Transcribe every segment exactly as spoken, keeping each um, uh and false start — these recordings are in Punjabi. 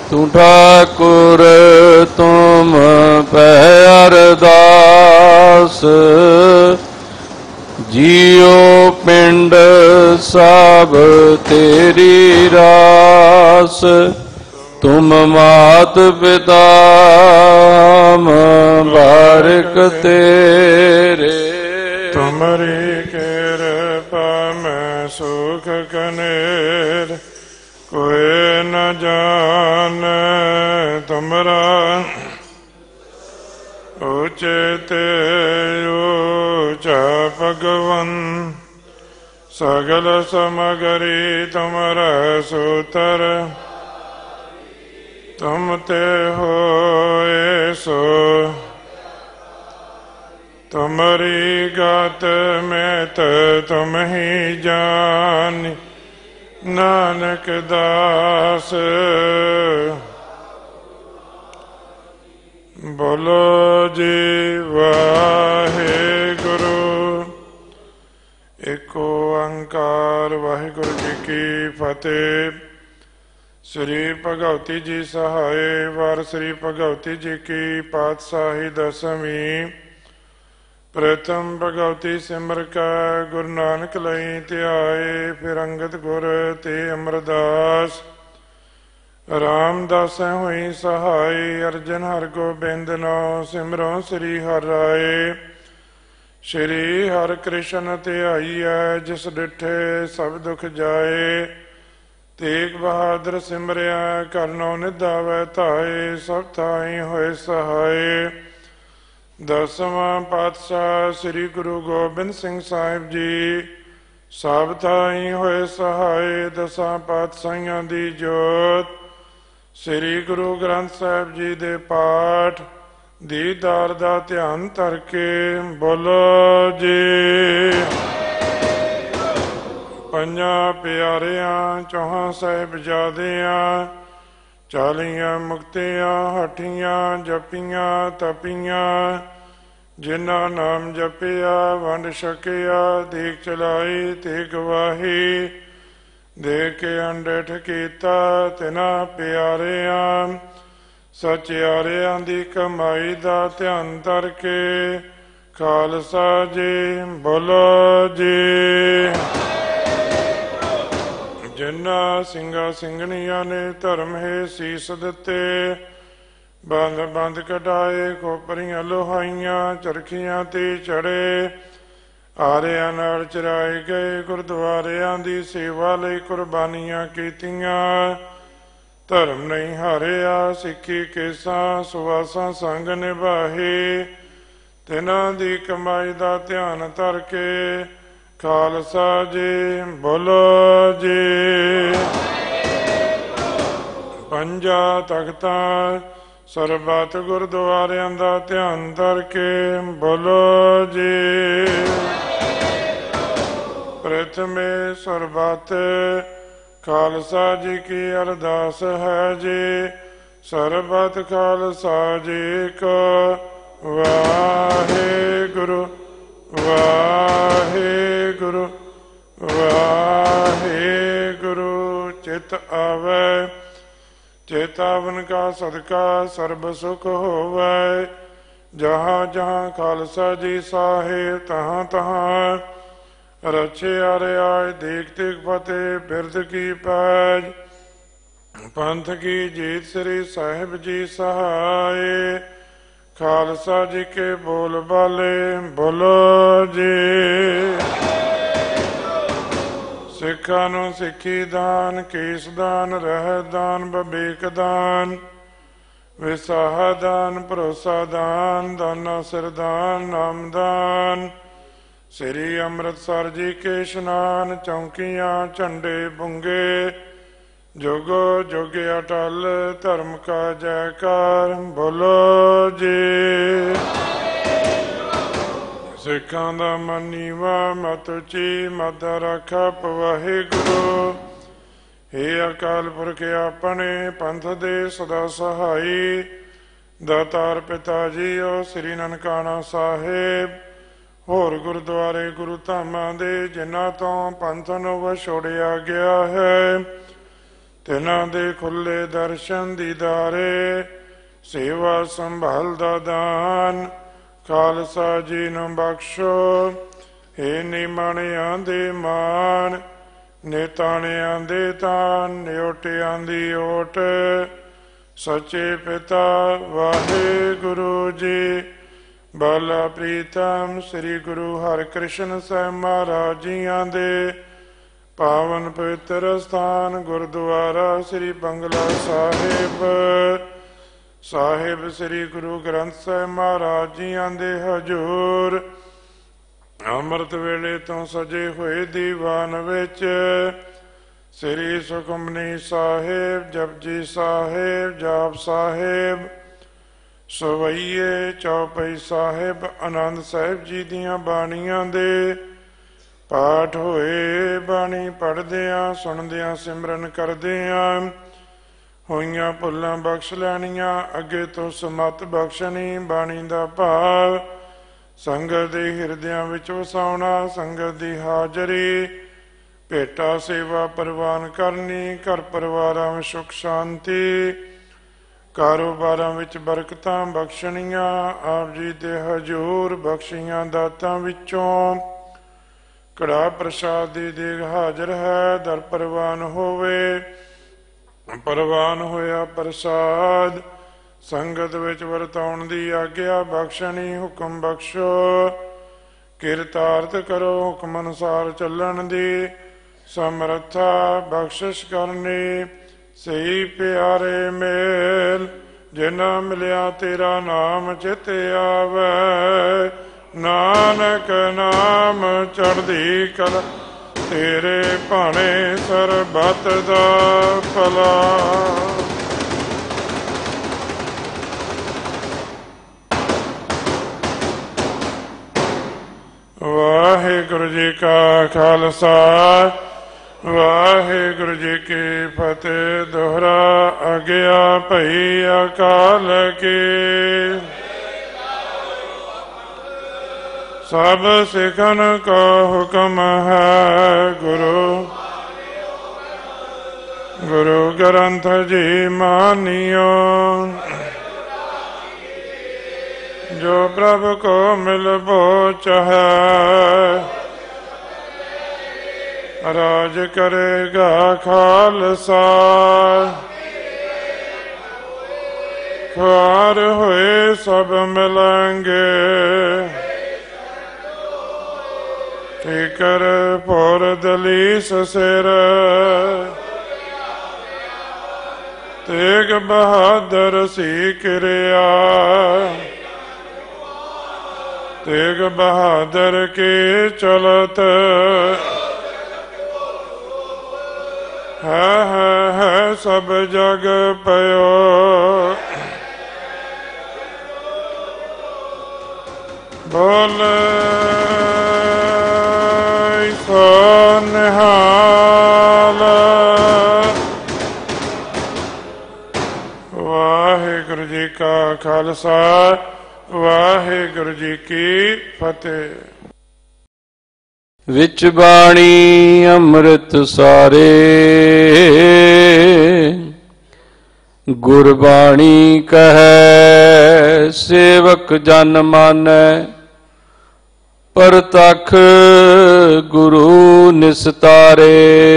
ਤੂੰ ਠਾਕੁਰ ਤੁਮ ਪੈ ਅਰਦਾਸ, ਜੀਉ ਪਿੰਡ ਸਭ ਤੇਰੀ ਰਾਸ। ਤੁਮ ਮਾਤ ਪਿਤਾ ਬਾਰਿਕ ਤੇਰੇ, ਤੁਮਰੀ ਕਿਰਪਾ ਮੈਂ ਸੁਖ ਕਨੇਰ। ਕੋਇ ਨ ਜਾਣੈ ਤੁਮਰਾ ਉਚਿਤ ਊਚਾ ਭਗਵਨ। ਸਗਲ ਸਮਗਰੀ ਤੁਮਰਾ ਸੂਤਰ, ਤੁਮ ਤੇ ਹੋਏ ਸੋ। ਤੁਮਰੀ ਗਤ ਮੇਤ ਤੁਮ ਹੀ ਜਾਨਿ, ਨਾਨਕ ਦਾਸ। ਬੋਲੋ ਜੀ ਵਾਹਿਗੁਰੂ। ਏਕ ਓੰਕਾਰ। ਵਾਹਿਗੁਰੂ ਜੀ ਕੀ ਫਤਿਹ। ਸ੍ਰੀ ਭਗਵਤੀ ਜੀ ਸਹਾਏ। ਵਾਰ ਸ੍ਰੀ ਭਗਵਤੀ ਜੀ ਕੀ ਪਾਤਸ਼ਾਹੀ ਦਸਵੀਂ। ਪ੍ਰਥਮ ਭਗਵਤੀ ਸਿਮਰ ਕੈ ਗੁਰੂ ਨਾਨਕ ਲਈ ਧਿਆਏ। ਫਿਰ ਅੰਗਦ ਗੁਰ ਤੇ ਅਮਰਦਾਸ। ਰਾਮਦਾਸੈ ਹੋਈ ਸਹਾਈ। ਅਰਜਨ ਹਰਿ ਗੋਬਿੰਦ ਨਾਉ ਸਿਮਰੋ ਸ੍ਰੀ ਹਰਿ ਰਾਏ। ਸ਼੍ਰੀ ਹਰਿ ਕ੍ਰਿਸ਼ਨ ਧਿਆਈਐ, ਜਿਸ ਡਿਠੇ ਸਭ ਦੁਖ ਜਾਏ। ਤੇਗ ਬਹਾਦਰ ਸਿਮਰਿਆ, ਕਰਨੋ ਨਿਧਾਵੈ ਧਾਏ। ਸਭ ਥਾਈ ਹੋਏ ਸਹਾਏ। ਦਸਵਾਂ ਪਾਤਸ਼ਾਹ ਸ੍ਰੀ ਗੁਰੂ ਗੋਬਿੰਦ ਸਿੰਘ ਸਾਹਿਬ ਜੀ ਸਭ ਥਾਈ ਹੋਏ ਸਹਾਏ। ਦਸਾਂ ਪਾਤਸ਼ਾਹੀਆਂ ਦੀ ਜੋਤ ਸ੍ਰੀ ਗੁਰੂ ਗ੍ਰੰਥ ਸਾਹਿਬ ਜੀ ਦੇ ਪਾਠ ਦੀਦਾਰ ਦਾ ਧਿਆਨ ਧਰ ਕੇ ਬੋਲੋ ਜੀ। ਪੰਜਾਂ ਪਿਆਰਿਆਂ ਚੌਹਾਂ ਸਾਹਿਬਜ਼ਾਦਿਆਂ, ਚਾਲੀਆਂ ਮੁਕਤੀਆਂ ਹੱਠੀਆਂ ਜਪੀਆਂ ਤਪੀਆਂ। ਜਿਨ੍ਹਾਂ ਨਾਮ ਜਪਿਆ ਵੰਡ ਛਕਿਆ, ਦੇਖ ਚਲਾਈ ਤੇ ਗਵਾਹੀ। ਦੇ ਕੇ ਅੰਡਿਠ ਕੀਤਾ ਤਿਨਾਂ ਪਿਆਰਿਆਂ, ਸਚਿਆਰਿਆਂ ਦੀ ਕਮਾਈ ਦਾ ਧਿਆਨ ਧਰ ਕੇ ਖਾਲਸਾ ਜੀ ਬੋਲੋ ਜੀ। ਜਿਨ੍ਹਾਂ ਸਿੰਘਾਂ ਸਿੰਘਣੀਆਂ ਨੇ ਧਰਮ ਹੈ ਸੀਸ ਦਿੱਤੇ, ਬੰਦ ਬੰਦ ਕਢਾਏ, ਖੋਪਰੀਆਂ ਲੋਹਾਈਆਂ, ਚਰਖੀਆਂ ਤੇ ਚੜੇ, ਆਰਿਆਂ ਨਾਲ ਚਰਾਏ ਗਏ, ਗੁਰਦੁਆਰਿਆਂ ਦੀ ਸੇਵਾ ਲਈ ਕੁਰਬਾਨੀਆਂ ਕੀਤੀਆਂ। ਧਰਮ ਨਹੀਂ ਹਾਰਿਆ, ਸਿੱਖੀ ਕੇਸਾਂ ਸੁਵਾਸਾਂ ਸੰਗ ਨਿਭਾਹੇ। ਤਿਨਾਂ ਦੀ ਕਮਾਈ ਦਾ ਧਿਆਨ ਧਰ ਕੇ ਖਾਲਸਾ ਜੀ ਬੋਲੋ ਜੀ। ਪੰਜਾਂ ਤਖਤਾਂ ਸਰਬੱਤ ਗੁਰਦੁਆਰਿਆਂ ਦਾ ਧਿਆਨ ਧਰ ਕੇ ਬੋਲੋ ਜੀ। ਪ੍ਰਥਮੇ ਸਰਬੱਤ ਖਾਲਸਾ ਜੀ ਕੀ ਅਰਦਾਸ ਹੈ ਜੀ। ਸਰਬੱਤ ਖਾਲਸਾ ਜੀ ਕੋ ਵਾਹਿਗੁਰੂ ਵਾਹਿਗੁਰੂ ਵਾਹਿਗੁਰੂ। ਚਿਤ ਆਵੈ ਚੇਤਾਵਨ ਕਾ ਸਦਕਾ ਸਰਬ ਸੁਖ ਹੋਵੈ। ਜਹਾਂ ਜਹਾਂ ਖਾਲਸਾ ਜੀ ਸਾਹੇ, ਤਹਾਂ ਤਹਾਂ ਰਚਿਆ ਰਿਆਇ। ਦੇਖ ਦੇਖ ਫਤਿਹ ਬਿਰਦ ਕੀ ਪੈਜ, ਪੰਥ ਕੀ ਜੀਤ ਸ੍ਰੀ ਸਾਹਿਬ ਜੀ ਸਹਾਏ। ਖਾਲਸਾ ਜੀ ਕੇ ਬੋਲ ਬਾਲੇ ਬੋਲੋ ਜੀ। ਸਿੱਖਾਂ ਨੂੰ ਸਿੱਖੀ ਦਾਨ, ਕੇਸ ਦਾਨ, ਰਹਿ ਦਾਨ, ਬਵੇਕ ਦਾਨ, ਵਿਸਾਹਾ ਦਾਨ, ਭਰੋਸਾ ਦਾਨ, ਦਾਨਾ ਸਿਰਦਾਨ, ਨਾਮਦਾਨ। ਸ੍ਰੀ ਅੰਮ੍ਰਿਤਸਰ ਜੀ ਕੇ ਇਸ਼ਨਾਨ, ਚੌਂਕੀਆਂ ਝੰਡੇ ਬੁੰਗੇ, ਜੁਗੋ ਜੁਗ ਅਟਲ ਧਰਮ ਕਾ ਜੈਕਾਰ ਬੋਲੋ ਜੀ। ਸਿੱਖਾਂ ਦਾ ਮਨ ਨੀਵਾ, ਮਤ ਉੱਚੀ, ਮਤ ਰੱਖਾ ਵਾਹਿਗੁਰੂ। ਹੇ ਅਕਾਲ ਪੁਰਖ ਆਪਣੇ ਪੰਥ ਦੇ ਸਦਾ ਸਹਾਈ। ਦਾਤਾਰ ਪਿਤਾ ਜੀਓ ਸ੍ਰੀ ਨਨਕਾਣਾ ਸਾਹਿਬ, ਹੋਰ ਗੁਰਦੁਆਰੇ ਗੁਰੂ ਧਾਮਾਂ ਦੇ ਜਿਨ੍ਹਾਂ ਤੋਂ ਪੰਥ ਨੂੰ ਵਿਛੋੜਿਆ ਗਿਆ ਹੈ, ਤਿਨਾਂ ਦੇ ਖੁੱਲੇ ਦਰਸ਼ਨ ਦੀਦਾਰੇ, ਸੇਵਾ ਸੰਭਾਲ ਦਾ ਦਾਨ ਖਾਲਸਾ ਜੀ ਨੂੰ ਬਖਸ਼ੋ। ਹੇ ਨਿਮਣਿਆਂ ਦੇ ਮਾਨ, ਨਿਤਾਣਿਆਂ ਦੇ ਤਾਨ, ਨਿਓਟਿਆਂ ਦੀ ਓਟ, ਸੱਚੇ ਪਿਤਾ ਵਾਹਿਗੁਰੂ ਜੀ। ਬਾਲਾ ਪ੍ਰੀਤਮ ਸ੍ਰੀ ਗੁਰੂ ਹਰਿਕ੍ਰਿਸ਼ਨ ਸਾਹਿਬ ਮਹਾਰਾਜ ਜੀਆਂ ਦੇ ਪਾਵਨ ਪਵਿੱਤਰ ਸਥਾਨ ਗੁਰਦੁਆਰਾ ਸ੍ਰੀ ਬੰਗਲਾ ਸਾਹਿਬ ਸਾਹਿਬ ਸ੍ਰੀ ਗੁਰੂ ਗ੍ਰੰਥ ਸਾਹਿਬ ਮਹਾਰਾਜ ਜੀਆਂ ਦੇ ਹਜ਼ੂਰ ਅੰਮ੍ਰਿਤ ਵੇਲੇ ਤੋਂ ਸਜੇ ਹੋਏ ਦੀਵਾਨ ਵਿੱਚ ਸ੍ਰੀ ਸੁਖਮਨੀ ਸਾਹਿਬ, ਜਪਜੀ ਸਾਹਿਬ, ਜਾਪ ਸਾਹਿਬ, ਸਵਈਏ, ਚੌਪਈ ਸਾਹਿਬ, ਆਨੰਦ ਸਾਹਿਬ ਜੀ ਦੀਆਂ ਬਾਣੀਆਂ ਦੇ ਪਾਠ ਹੋਏ। ਬਾਣੀ ਪੜ੍ਹਦਿਆਂ ਸੁਣਦਿਆਂ ਸਿਮਰਨ ਕਰਦਿਆਂ ਹੋਈਆਂ ਭੁੱਲਾਂ ਬਖਸ਼ ਲੈਣੀਆਂ, ਅੱਗੇ ਤੋਂ ਸਮੱਤ ਬਖਸ਼ਣੀ। ਬਾਣੀ ਦਾ ਭਾਵ ਸੰਗਤ ਦੇ ਹਿਰਦਿਆਂ ਵਿੱਚ ਵਸਾਉਣਾ, ਸੰਗਤ ਦੀ ਹਾਜ਼ਰੀ, ਭੇਟਾ ਸੇਵਾ ਪ੍ਰਵਾਨ ਕਰਨੀ, ਘਰ ਪਰਿਵਾਰਾਂ ਵਿੱਚ ਸੁੱਖ ਸ਼ਾਂਤੀ, ਕਾਰੋਬਾਰਾਂ ਵਿੱਚ ਬਰਕਤਾਂ ਬਖਸ਼ਣੀਆਂ। ਆਪ ਜੀ ਦੇ ਹਜ਼ੂਰ ਬਖਸ਼ੀਆਂ ਦਾਤਾਂ ਵਿੱਚੋਂ ਕੜਾ ਪ੍ਰਸ਼ਾਦ ਦੀ ਦੇਗ ਹਾਜ਼ਰ ਹੈ। ਦਰ ਪ੍ਰਵਾਨ ਹੋਵੇ, ਪ੍ਰਵਾਨ ਹੋਇਆ ਪ੍ਰਸਾਦ ਸੰਗਤ ਵਿੱਚ ਵਰਤਾਉਣ ਦੀ ਆਗਿਆ ਬਖਸ਼ਣੀ। ਹੁਕਮ ਬਖਸ਼ੋ, ਕਿਰਤਾਰਥ ਕਰੋ, ਹੁਕਮ ਅਨੁਸਾਰ ਚੱਲਣ ਦੀ ਸਮਰੱਥਾ ਬਖਸ਼ਿਸ਼ ਕਰਨੀ। ਸਹੀ ਪਿਆਰੇ ਮੇਲ ਜਿਨ੍ਹਾਂ ਮਿਲਿਆ ਤੇਰਾ ਨਾਮ ਚਿਤ ਆਵੈ, ਨਾਨਕ ਨਾਮ ਚੜ੍ਹਦੀ ਕਲਾ, ਤੇਰੇ ਭਾਣੇ ਸਰਬੱਤ ਦਾ ਭਲਾ। ਵਾਹਿਗੁਰੂ ਜੀ ਕਾ ਖਾਲਸਾ, ਵਾਹਿਗੁਰੂ ਜੀ ਕੀ ਫਤਿਹ। ਦੋਹਰਾ ਅਗਿਆ ਭਈ ਅਕਾਲ ਕੀ, ਸਭ ਸਿੱਖਨ ਕਾ ਹੁਕਮ ਹੈ। ਗੁਰੂ ਗੁਰੂ ਗ੍ਰੰਥ ਜੀ ਮਾਨਿਓ, ਜੋ ਪ੍ਰਭ ਕੋ ਮਿਲਬੋ ਚਾਹੈ, ਰਾਜ ਕਰੇਗਾ ਖਾਲਸਾ। ਖੁਆਰ ਹੋਏ ਸਭ ਮਿਲਾਂਗੇ, ਠੀਕਰ ਪੁਰ ਦਲੀਸ ਸਿਰ, ਤੇਗ ਬਹਾਦਰ ਸੀ ਕਿਰਿਆ, ਤੇਗ ਬਹਾਦਰ ਕੀ ਚਲਤ, ਹੈ ਹੈ ਹੈ ਸਭ ਜਗ ਪਇਓ। ਬੋਲ ਸੋ ਨਿਹਾਲ। ਵਾਹਿਗੁਰੂ ਜੀ ਕਾ ਖਾਲਸਾ, ਵਾਹਿਗੁਰੂ ਜੀ ਕੀ ਫਤਿਹ। ਵਿੱਚ ਬਾਣੀ ਅੰਮ੍ਰਿਤ ਸਾਰੇ, ਗੁਰਬਾਣੀ ਕਹੈ ਸੇਵਕ ਜਨ ਮਾਨੈ, ਪਰਤਖ ਗੁਰੂ ਨਿਸਤਾਰੇ।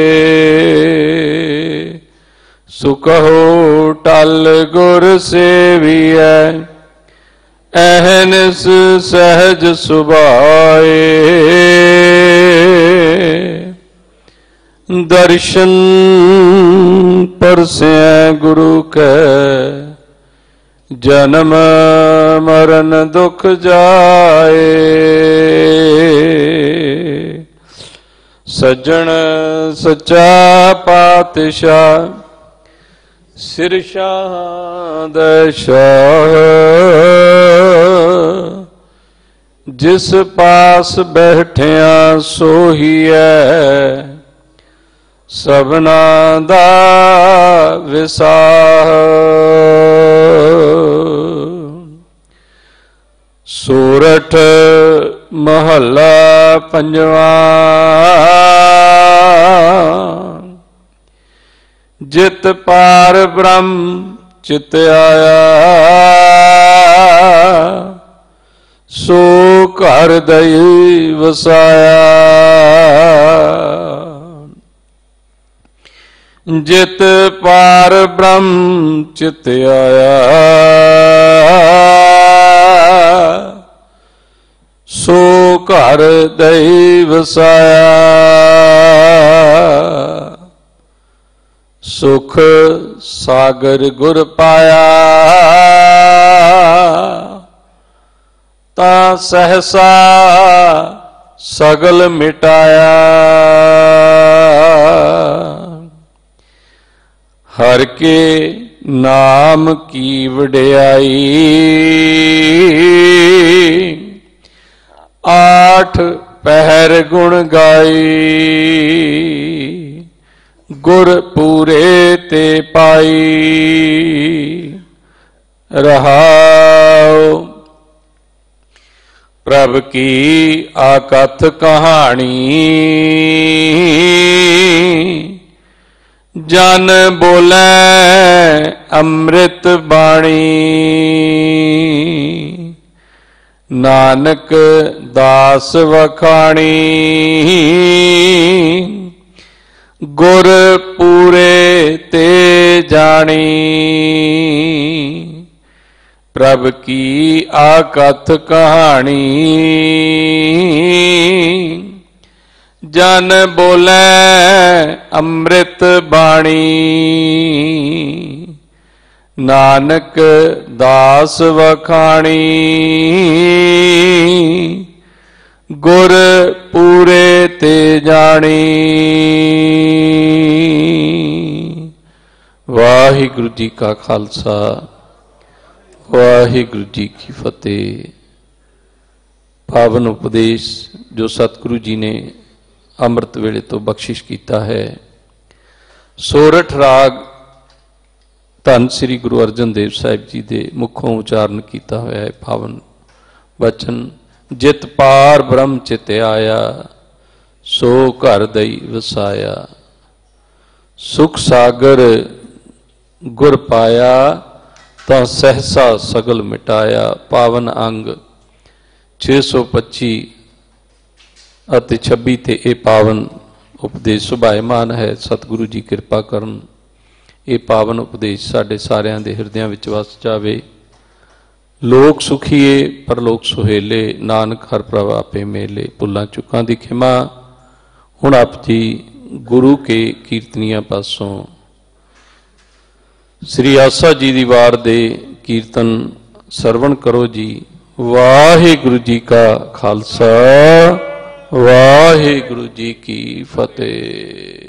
ਸੋ ਕਹੋ ਟਲ ਗੁਰ ਸੇਵੀਐ, ਅਹਨਿਸ ਸਹਿਜ ਸੁਭਾਏ। ਦਰਸ਼ਨ ਪਰਸੈ ਗੁਰੂ ਕੈ, ਜਨਮ ਮਰਨ ਦੁਖ ਜਾਏ। ਸੱਜਣ ਸੱਚਾ ਪਾਤਸ਼ਾਹ, ਸਿਰ ਸ਼ਾਹ ਦਾ ਸ਼ਾਹ, ਜਿਸ ਪਾਸ ਬੈਠਿਆ ਸੋਹੀਐ, ਸਭਨਾ ਦਾ ਵਿਸਾਹ। ਸੂਰਠ ਮਹੱਲਾ ਪੰਜਵਾਂ। ਜਿਤ ਪਾਰ ਬ੍ਰਹਮ ਚਿਤ ਆਇਆ, ਸੋ ਘਰ ਦਈ ਵਸਾਇਆ। ਜਿਤ ਪਾਰ ਬ੍ਰਹਮ ਚਿਤ ਆਇਆ, ਸੋ ਘਰ ਦਈ ਵਸਾਇਆ। ਸੁਖ ਸਾਗਰ ਗੁਰ ਪਾਇਆ, ਤਾਂ ਸਹਸਾ ਸਗਲ ਮਿਟਾਇਆ। ਹਰ ਕੇ ਨਾਮ ਕੀ ਵਡਿਆਈ, ਆਠ ਪਹਿਰ ਗੁਣ ਗਾਈ। ਗੁਰ ਪੂਰੇ ਤੇ ਪਾਈ, ਰਹਾਉ ਪ੍ਰਭ ਕੀ ਆਕਥ ਕਹਾਣੀ। ਜਨ ਬੋਲੇ ਅੰਮ੍ਰਿਤ ਬਾਣੀ, ਨਾਨਕ ਦਾਸ ਵਖਾਣੀ। ਗੁਰ ਪੂਰੇ ਤੇ ਜਾਣੀ, ਪ੍ਰਭ ਕੀ ਆਕਥ ਕਹਾਣੀ। ਜਨ ਬੋਲੇ ਅੰਮ੍ਰਿਤ ਬਾਣੀ, ਨਾਨਕ ਦਾਸ ਵਖਾਣੀ। ਗੁਰ ਪੂਰੇ ਤੇ ਜਾਣੀ। ਵਾਹਿਗੁਰੂ ਜੀ ਕਾ ਖਾਲਸਾ, ਵਾਹਿਗੁਰੂ ਜੀ ਕੀ ਫਤਿਹ। ਪਾਵਨ ਉਪਦੇਸ਼ ਜੋ ਸਤਿਗੁਰੂ ਜੀ ਨੇ ਅੰਮ੍ਰਿਤ ਵੇਲੇ ਤੋਂ ਬਖਸ਼ਿਸ਼ ਕੀਤਾ ਹੈ। ਸੋਰਠ ਰਾਗ ਧੰਨ ਸ੍ਰੀ ਗੁਰੂ ਅਰਜਨ ਦੇਵ ਸਾਹਿਬ ਜੀ ਦੇ ਮੁਖੋਂ ਉਚਾਰਨ ਕੀਤਾ ਹੋਇਆ ਹੈ ਪਾਵਨ ਬਚਨ। ਜਿਤ ਪਾਰ ਬ੍ਰਹਮ ਚਿਤ ਆਇਆ, ਸੋ ਘਰ ਦਈ ਵਸਾਇਆ। ਸੁਖ ਸਾਗਰ ਗੁਰ ਪਾਇਆ, ਤਾਂ ਸਹਸਾ ਸਗਲ ਮਿਟਾਇਆ। ਪਾਵਨ ਅੰਗ ਛੇ ਸੌ ਪੱਚੀ ਅਤੇ ਛੱਬੀ ਤੇ ਇਹ ਪਾਵਨ ਉਪਦੇਸ਼ ਸੁਭਾਇਮਾਨ ਹੈ। ਸਤਿਗੁਰੂ ਜੀ ਕਿਰਪਾ ਕਰਨ, ਇਹ ਪਾਵਨ ਉਪਦੇਸ਼ ਸਾਡੇ ਸਾਰਿਆਂ ਦੇ ਹਿਰਦਿਆਂ ਵਿੱਚ ਵਸ ਜਾਵੇ। ਲੋਕ ਸੁਖੀਏ ਪਰਲੋਕ ਸੁਹੇਲੇ, ਨਾਨਕ ਹਰ ਪ੍ਰਭ ਆਪੇ ਮੇਲੇ। ਭੁੱਲਾਂ ਚੁੱਕਾਂ ਦੀ ਖਿਮਾ। ਹੁਣ ਆਪ ਜੀ ਗੁਰੂ ਕੇ ਕੀਰਤਨੀਆਂ ਪਾਸੋਂ ਸ੍ਰੀ ਆਸਾ ਜੀ ਦੀ ਵਾਰ ਦੇ ਕੀਰਤਨ ਸਰਵਣ ਕਰੋ ਜੀ। ਵਾਹਿਗੁਰੂ ਜੀ ਕਾ ਖਾਲਸਾ, ਵਾਹਿਗੁਰੂ ਜੀ ਕੀ ਫਤਿਹ।